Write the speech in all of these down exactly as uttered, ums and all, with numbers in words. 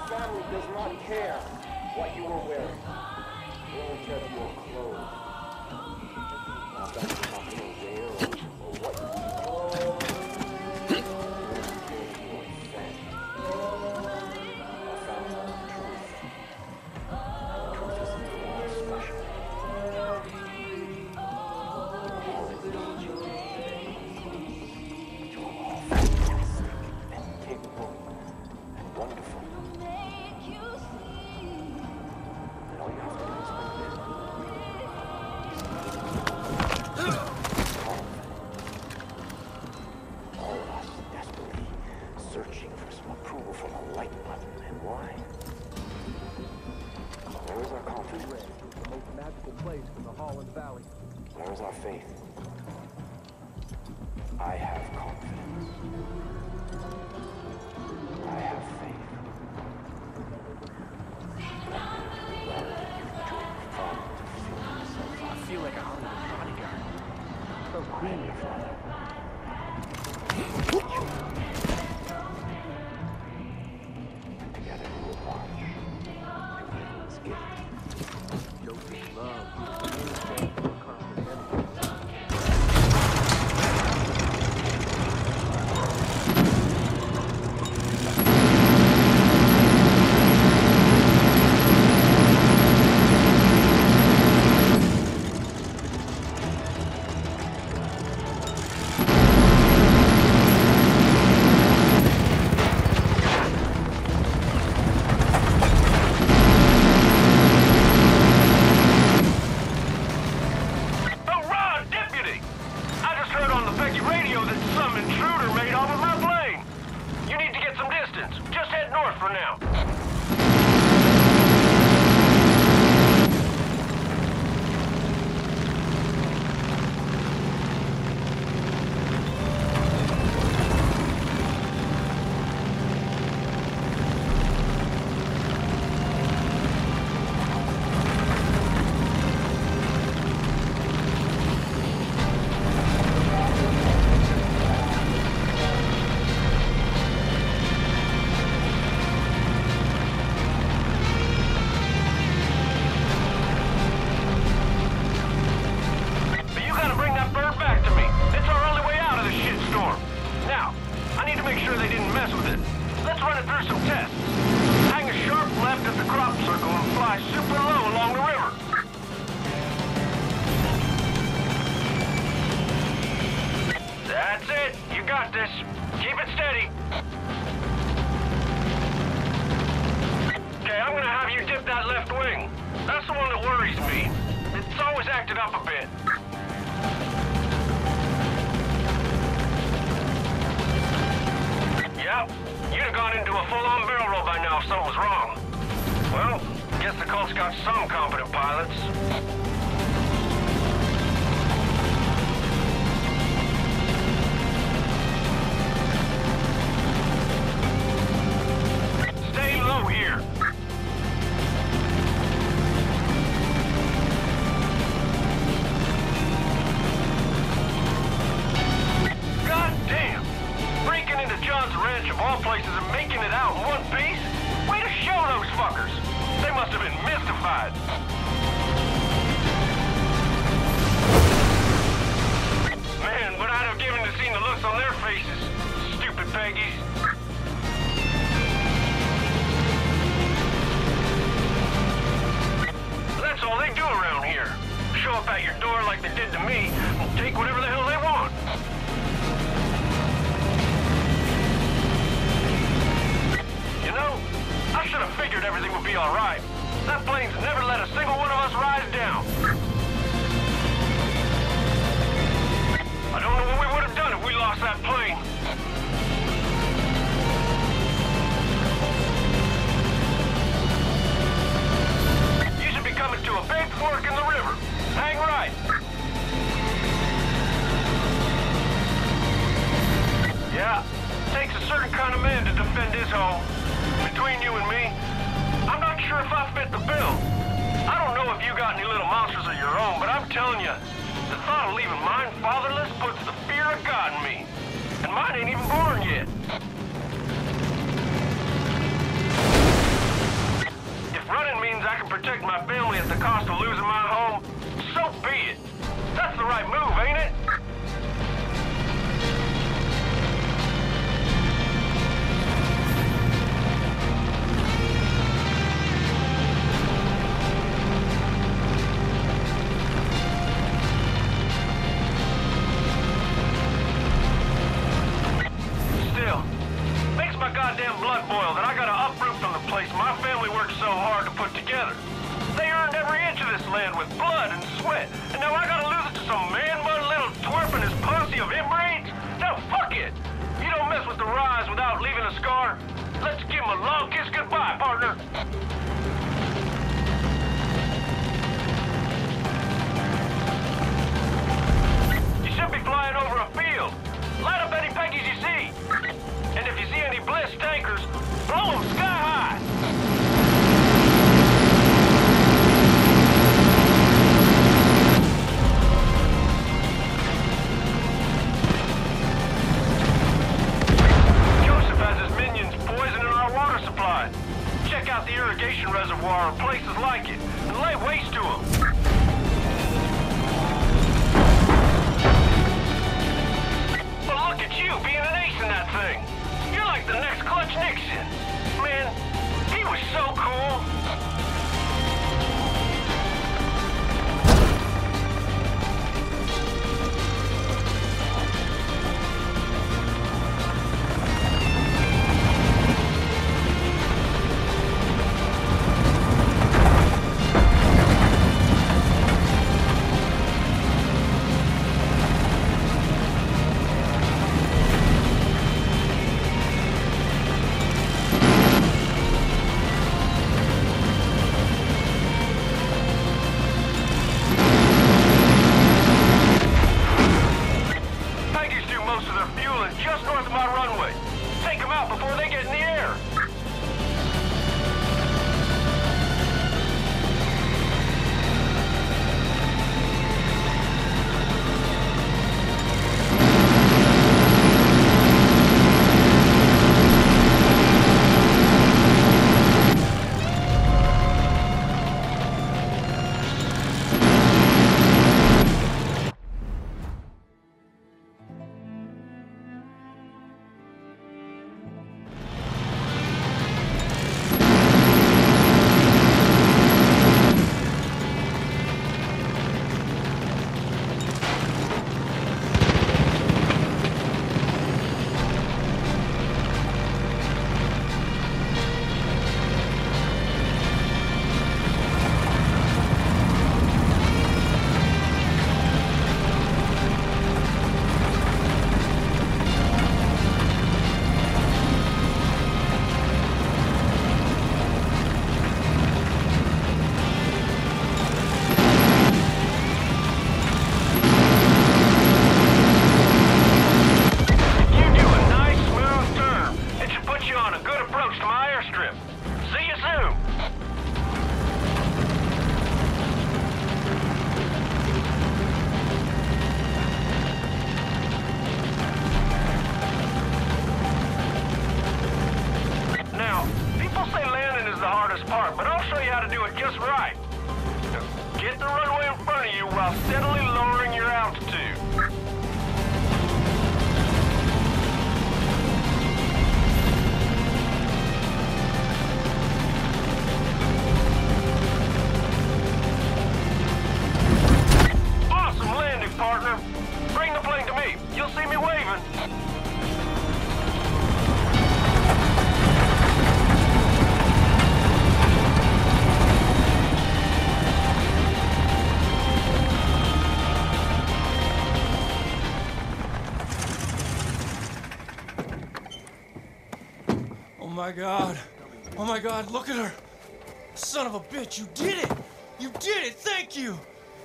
family does not care what you are wearing. They only care if you are clothed. Not that you're not going to wear or, or what you clothe. They only care if you are fed. Our family knows the truth. The truth is that you are special. All that needs you today. You are all fantastic and capable and wonderful. And all you have to do is bring it in. All of us desperately searching for some approval from a like button. And why? Where is our confidence? The most magical place in the Holland Valley. Where is our faith? I have confidence. I have faith. I feel like a Hollywood bodyguard. So I am your father. And together we will march to Eden's Gate. Joseph Love, who's the mainstay for a conquered enemy. Mine ain't even born yet. protect my family at the cost of losing my home, so be it. That's the right move, ain't it? Still, makes my goddamn blood boil that I gotta uproot from the place my family worked so hard to put together. They earned every inch of this land with blood and sweat, and now I gotta lose it to some man-mud little twerp and his posse of inbreeds? No, fuck it! You don't mess with the rise without leaving a scar. Let's give him a long kiss goodbye, partner. You should be flying over a field. Light up any Peggies you see. And if you see any Bliss tankers, blow them sky high. Joseph has his minions poisoning our water supply. Check out the irrigation reservoir or places like it, and lay waste to them. But look at you being an ace in that thing. You're like the next Clutch Nixon. Man, he was so cool. Peggies do most of their fueling just north of my runway. Take them out before they get in the air. You do a nice smooth turn. It should put you on a good approach to my airstrip. See you soon. Now, people say landing is the hardest part, but I'll show you how to do it just right. Get the runway in front of you while steadily lowering your altitude. Awesome landing, partner. Bring the plane to me. You'll see me waving. Oh my god. Oh my god, look at her. Son of a bitch, you did it! You did it, thank you!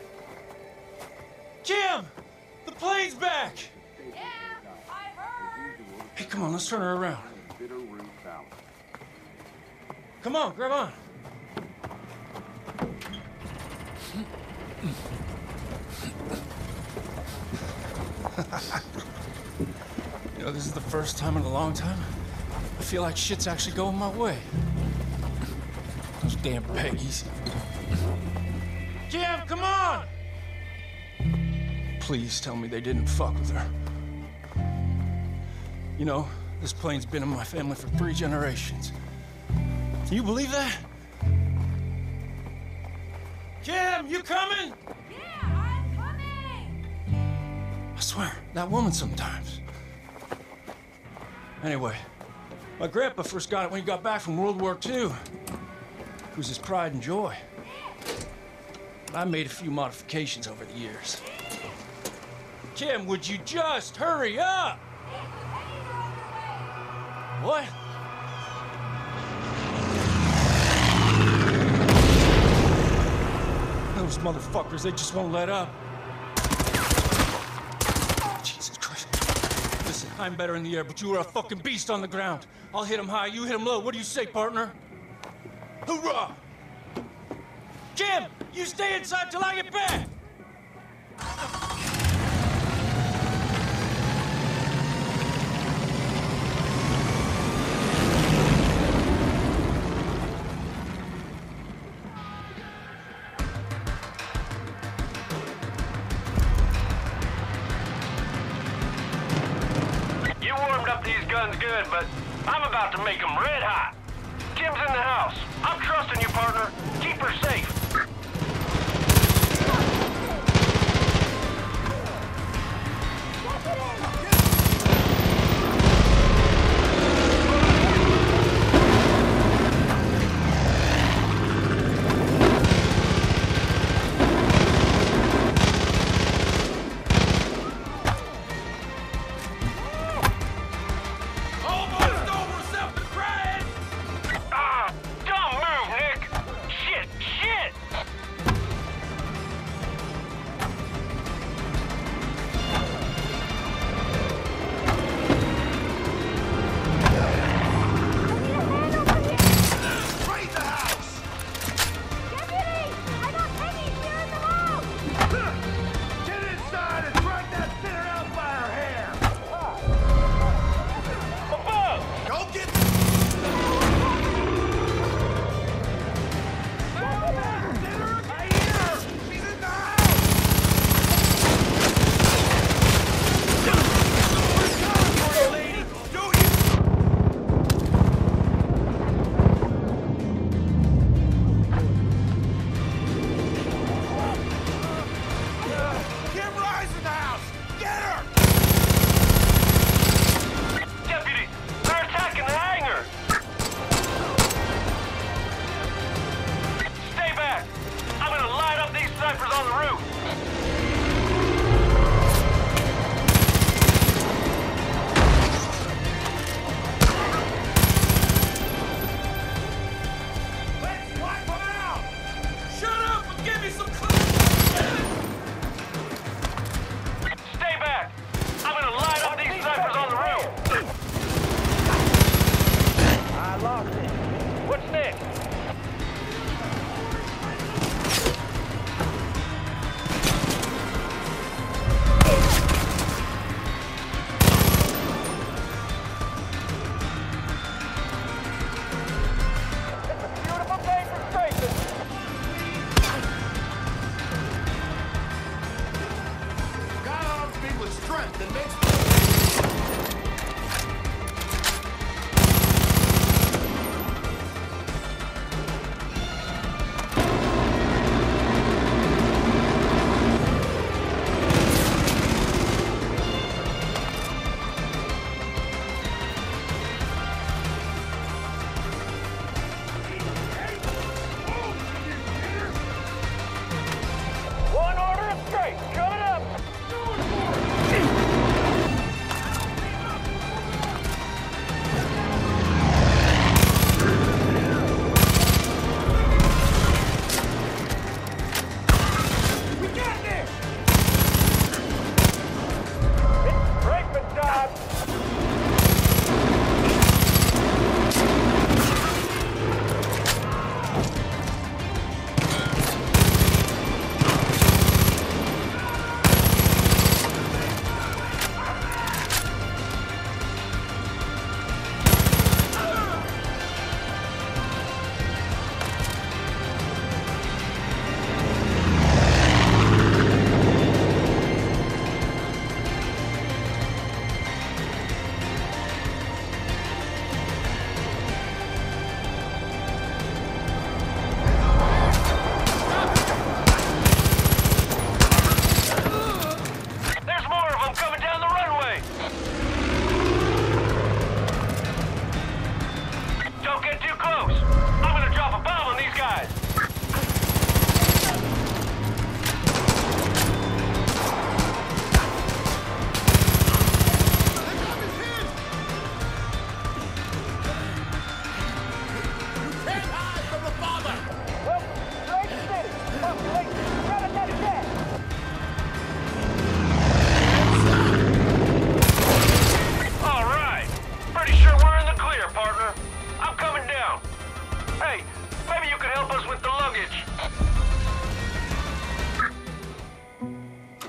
Kim! The plane's back! Yeah, I heard. Hey, come on, let's turn her around. Come on, grab on. You know, this is the first time in a long time I feel like shit's actually going my way. Those damn Peggies. Jim, come on! Please tell me they didn't fuck with her. You know, this plane's been in my family for three generations. Can you believe that? Kim, you coming? Yeah, I'm coming! I swear, that woman sometimes. Anyway, my grandpa first got it when he got back from World War Two. It was his pride and joy. I made a few modifications over the years. Kim, would you just hurry up? What? Those motherfuckers, they just won't let up. Jesus Christ. Listen, I'm better in the air, but you are a fucking beast on the ground. I'll hit him high, you hit him low. What do you say, partner? Hoorah! Jim, you stay inside till I get back! You warmed up these guns good, but I'm about to make them red hot. Jim's in the house. I'm trusting you, partner. Keep her safe. Almost over, something crying! Ah, dumb move, Nick. Shit, shit. Raid the house! Deputy! I got Peggy here in the house! Get inside and drag that sinner out by her hair! Above! Go get Kim Rise in the house! Get her! Deputy, they're attacking the hangar. Stay back. I'm gonna light up these snipers on the roof. Let's wipe them out! Shut up and give me some clear. Stay back. I'm gonna light up these snipers on the roof. I lost it. What's next? Beautiful day for Strafing.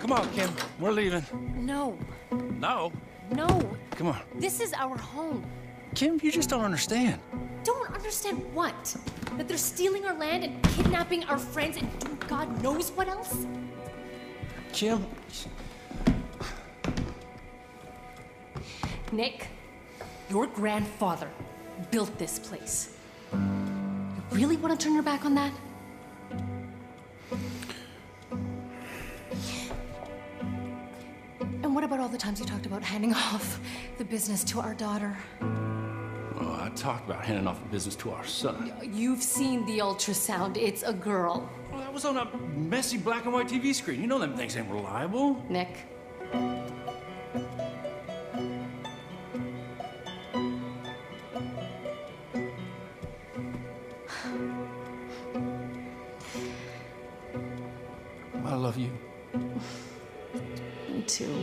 Come on, Kim. We're leaving. No, No. no. Come on. This is our home. Kim, you just don't understand. Don't understand what? That they're stealing our land and kidnapping our friends and doing God knows what else? Kim. Nick, your grandfather built this place. You really want to turn your back on that? And what about all the times you talked about handing off the business to our daughter? Well, I talked about handing off the business to our son. You've seen the ultrasound. It's a girl. Well, that was on a messy black and white T V screen. You know them things ain't reliable. Nick. I love you. Me too.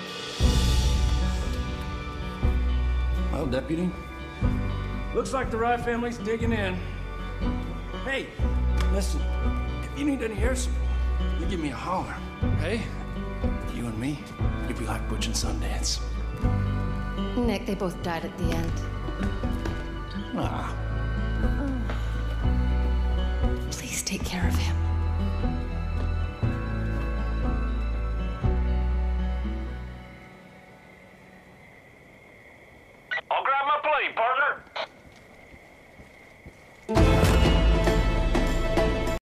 Well, Deputy, looks like the Rye family's digging in. Hey, listen, if you need any air support, you give me a holler, okay? You and me, you'd be like Butch and Sundance. Nick, they both died at the end. Ah. Please take care of him. I'll grab my plane, partner.